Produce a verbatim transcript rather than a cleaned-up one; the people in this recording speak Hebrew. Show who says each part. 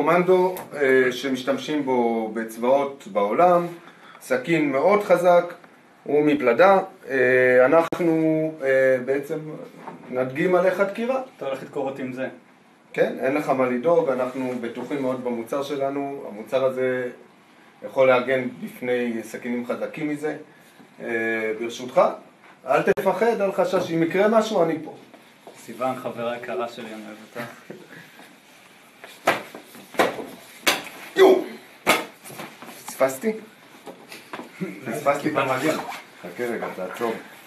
Speaker 1: קומנדו שמשתמשים בו בצבאות בעולם, סכין מאוד חזק, הוא מפלדה. אנחנו בעצם נדגים עליך דקירה.
Speaker 2: אתה הולך לדקור אותי עם זה.
Speaker 1: כן, אין לך מה לדאוג, אנחנו בטוחים מאוד במוצר שלנו. המוצר הזה יכול להגן בפני סכינים חזקים מזה. ברשותך, אל תפחד, אל חשש, אם יקרה משהו אני פה.
Speaker 2: סיוון, חברה יקרה שלי, אני אוהב אותך.
Speaker 1: יו! פספסתי? פספסתי את המגיע. חכה רגע, תעצור.